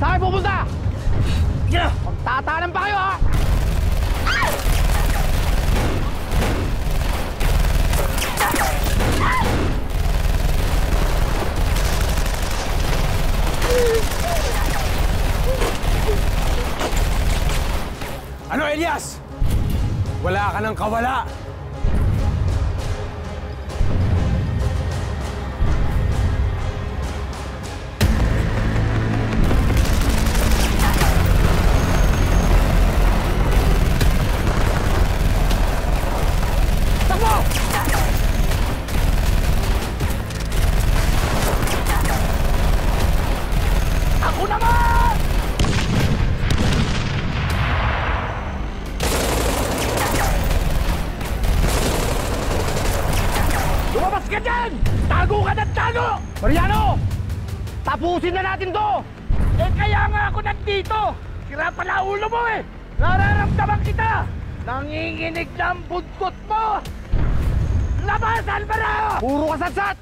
Saan kayo pupunta? Yeah! Magtatanan pa kayo, ha? Ano, Elias? Wala ka ng kawala. Takbo! Ako naman! Lumabas ka dyan! Tago ka ng tago! Mariano! Tapusin na natin to! Eh kaya nga ako nandito! Sira pala ulo mo eh! Nararamdaman kita! Nanginginig na ang budkot mo! Labas, Alvaro! Puro kasatsat!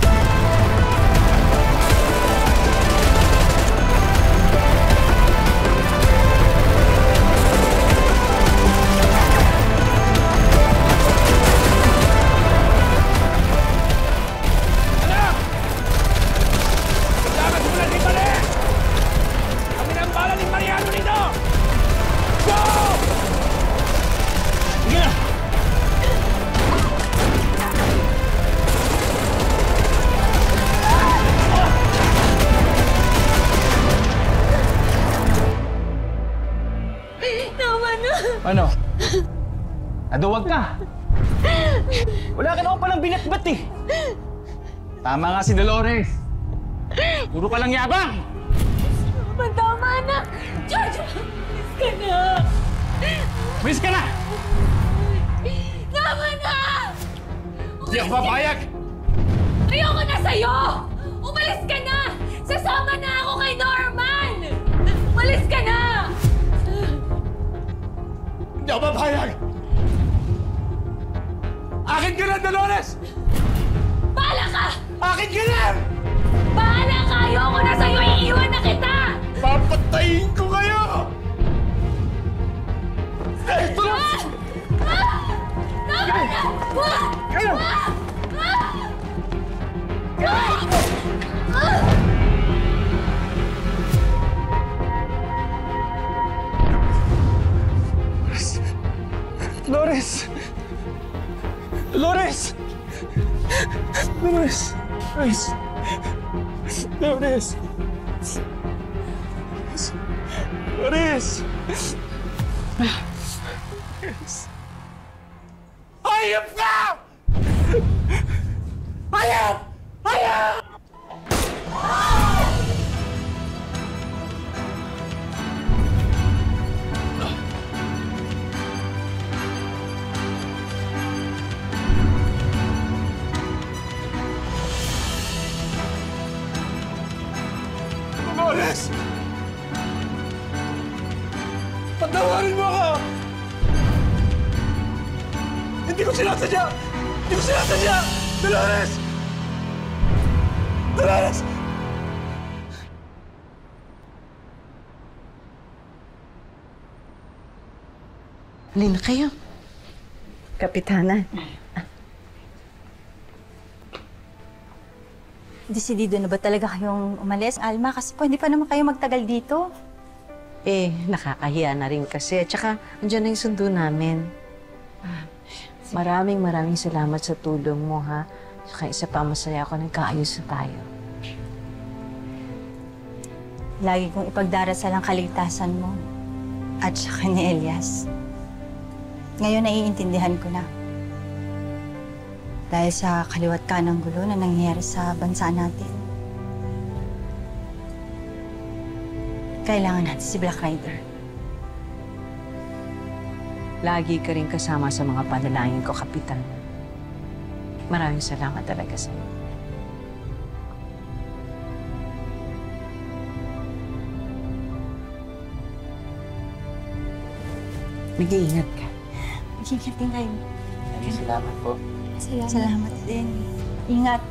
Ano? Naduwag ka. Wala ka naman palang binatbat eh. Tama nga si Dolores. Puro ka lang yabang. Tama na! George! Miss ka na! Miss ka na! Tama na! Hindi ako papayag! Ayoko na sa'yo! Umalis ka na! Sasama na ako kay Norman! Umalis ka na! Hindi ako papayag! Akin ka na, Dolores! Bahala ka! Akin ka na! Bahala ka! Ayoko na sa'yo! Iiwan na kita! Papatayin ko kayo! Dolores! Tama na! Kayo! Dolores! Dolores! Dolores! Dolores! Dolores! Dolores! Hayop ka! Hayop! Hayop! Dolores! Patawarin mo ako! Hindi ko sinasadya! Hindi ko sinasadya! Dolores! Dolores! Halina kayo. Kapitana. Desidido na ba talaga kayong umalis, Alma? Kasi po, hindi pa naman kayo magtagal dito. Nakakahiya na rin kasi. At saka, andyan na yung sundo namin. Maraming salamat sa tulong mo, ha? Saka isa pa, masaya ako nagkaayos na tayo. Lagi kong ipagdarasal ang kaligtasan mo. At saka ni Elias. Ngayon, naiintindihan ko na. Dahil sa kaliwat kanang gulo na nangyayari sa bansa natin. Kailangan natin si Black Rider. Lagi ka rin kasama sa mga panalangin ko, Kapitan. Maraming salamat talaga sa'yo. Mag-iingat ka. Mag-ingat din kayo. Salamat po. Salamat din. Ingat.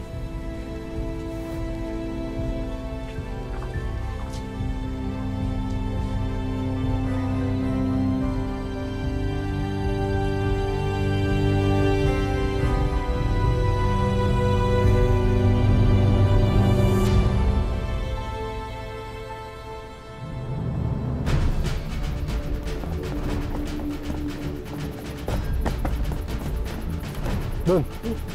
Doon.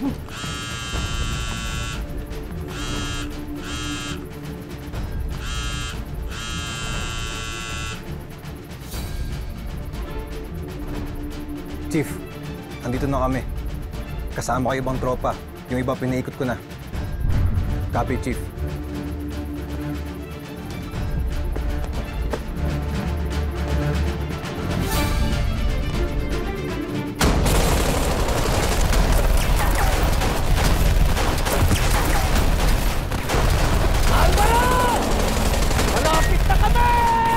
Chief, andito na kami. Kasama ko yung ibang tropa. Yung iba pinaikot ko na. Copy, Chief. Malapit na kami!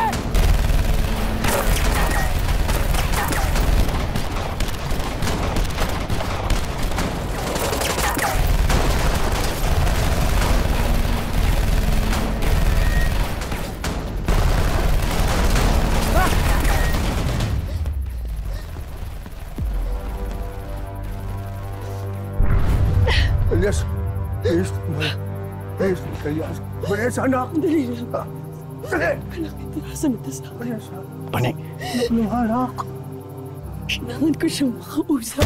Elias, please, please, Elias. Elias, anak. Dali lang. Dali. Anak, itirasan ito sa akin. Elias, Panay! anak. Kailangan ko siyang makausap.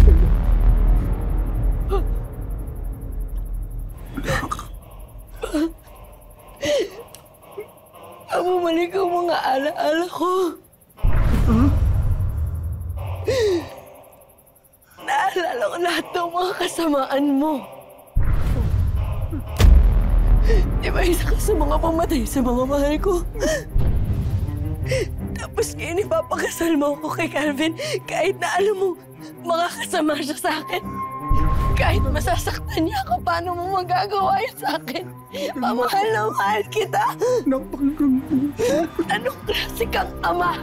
Bumalik ang mga alaala ko. Naalala ko lahat ng mga kasamaan mo. Di ba isa ka sa mga pamatay sa mga mahal ko? Tapos ngayon ipapakasal mo ako kay Calvin kahit na alam mo makakasama siya sa akin. Kahit masasaktan niya ako, paano mo magagawa yun sa akin? Pamahal na mahal kita. Anong klase kang ama?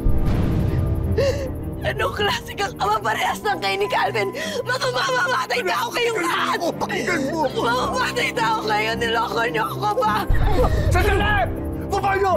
Anong klase kang ama? Parehas lang kayo ni Calvin. Mamamatay na ako kayong lahat! Mamamatay na ako kayo. Niloko niyo ako ba? Sandali! Papayo!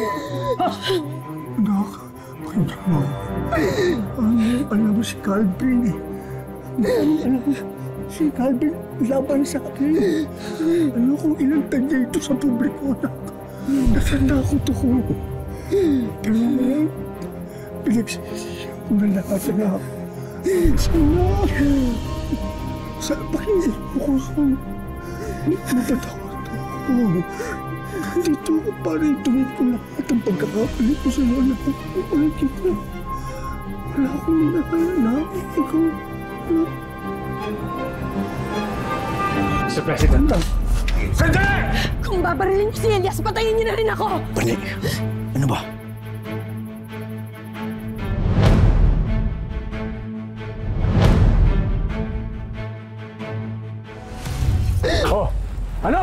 Anak, pakinggan mo. Alam mo si Calvin eh. Alam mo, si Calvin laban sa akin. Alam kong ilang tanya ito sa publiko, anak. Nasanda ako to ko. Pero ngayon, pinagsisiyan ko na lahat, anak. Sana, pakinggan mo ko ako. Natatakot ako. Nandito ako para ituloy ko lahat ang pagkakapali ko sa iyo, anak. Wala kita. Wala akong minahal, anak. Ikaw, anak. Mr. President! Sandali! Kung babarilin niyo si Elias, patayin niyo na rin ako! Panay! Ano ba? Oh, ano?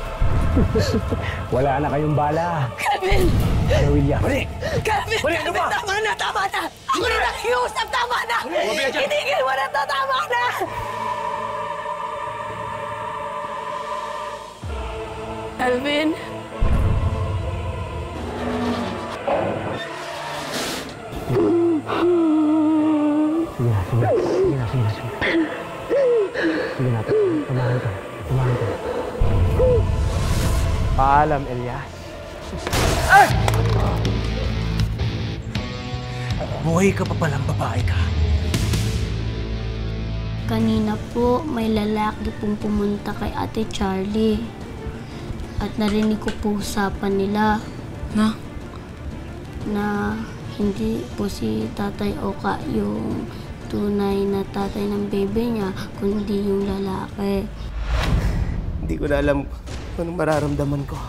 Wala na kayong bala. Calvin! Ano, William? Mali! Calvin! Mali, ano Calvin, ba? tama na! Tama na! Ako na nakiusap! Tama na! Itigil mo na to! Tama na! Calvin? Paalam, Elias. Buhay ka pa palang babae ka. Kanina po, may lalaki pong pumunta kay Ate Charlie. At narinig ko po usapan nila na hindi po si Tatay Oka yung tunay na tatay ng bebe niya, kundi yung lalaki. Hindi ko na alam kung anong mararamdaman ko.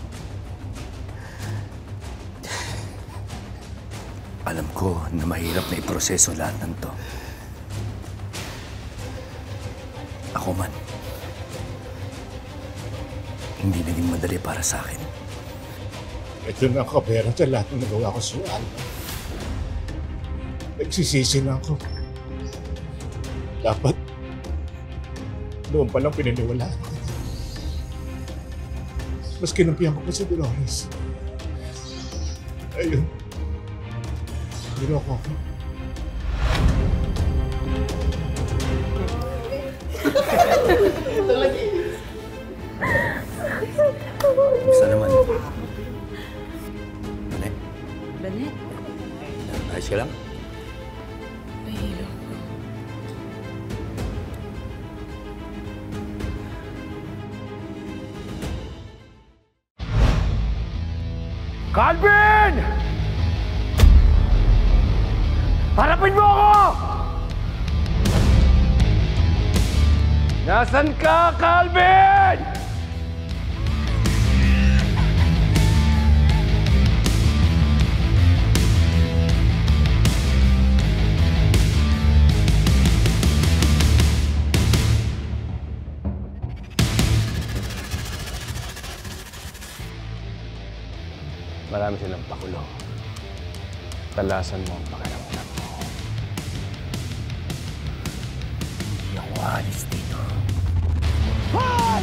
Alam ko na mahirap na iproseso lahat ng to. Ako man, hindi naging madali para sa akin. Ito na ang kapera sa lahat ng nagawa ko sa Alma. Nagsisisi na ako. Dapat, noon pa lang pinaniwalaan ko. Mas kinumpihan ko pa si Dolores. Ayun. Niloko ako. Gusto naman. Banet, Banet? ayos ka lang? Mahilo ko. Calvin! Harapin mo ako! Nasaan ka, Calvin? Marami silang pakulo. Talasan mo ang pakiramdam mo. Hindi ako aalis dito. Hoy!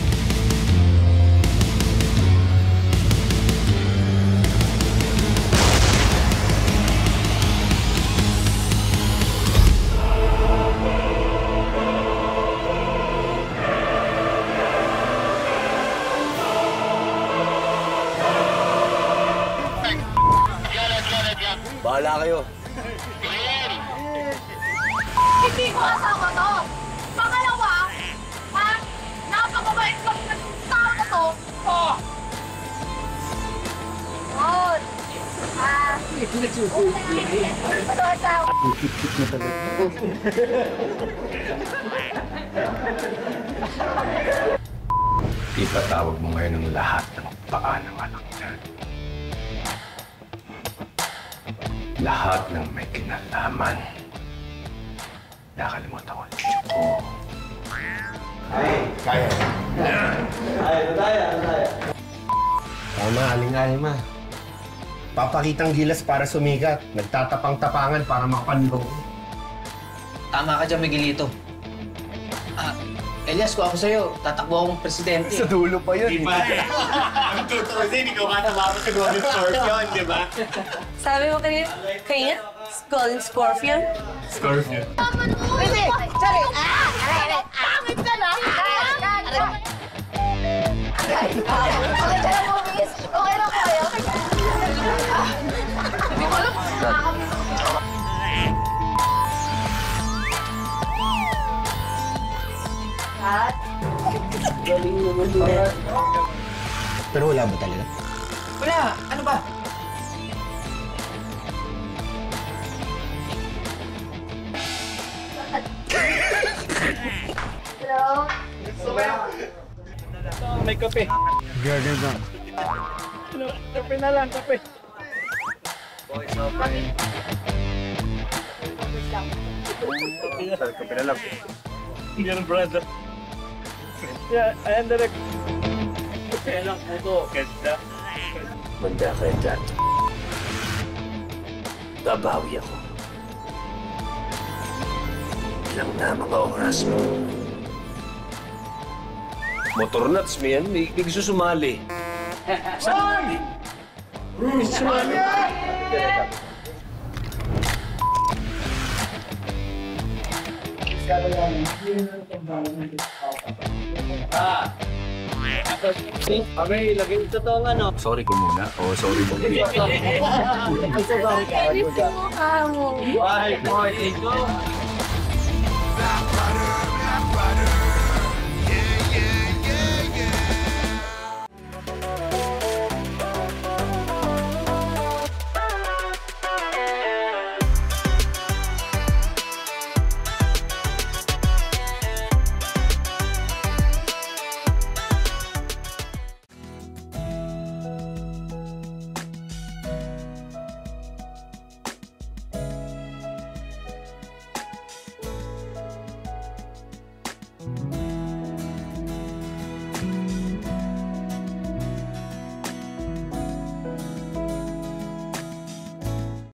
Bahala kayo. Hindi ko kasama to! Pangalawa, ha? Napakabait ko ng tao na to! Oh! God! Ipatawag mo ngayon ang lahat ng paa ng anak niya. Lahat ng may kinalaman. Nakalimutan ko ang ko. Kaya. Tama, aling-alma. Papakitang gilas para sumikat. Nagtatapang-tapangan para mapanlong. Tama ka dyan, Miguelito. Elias, kung ako sa'yo, tatakbo akong presidente. Sa dulo pa yun. Diba? Ang totoo din, ikaw ka tabako sa Golden Scorpion, di ba? Sabi mo kanina, Golden Scorpion? Scorpion. Hindi! Sorry! Pangit ka na! Okay ka na mo, miss. Okay na kayo. Hindi ko alam. At? Galing naman nila. Pero wala ba talaga? Wala! Ano ba? May kape. Gagawin ba? Kape na lang, kape. Kape na lang. Yan, brother. Yeah, ayan direct. Kaya lang po to. Ganda. Manda ka dyan. Babawi ako. Ilang na mga oras mo. Motor nuts mo yan. May gusto sumali. Saan? Sumali. Okay, lagay ito to ano. Sorry ko muna. O, sorry mo. Bye, boy. Thank you.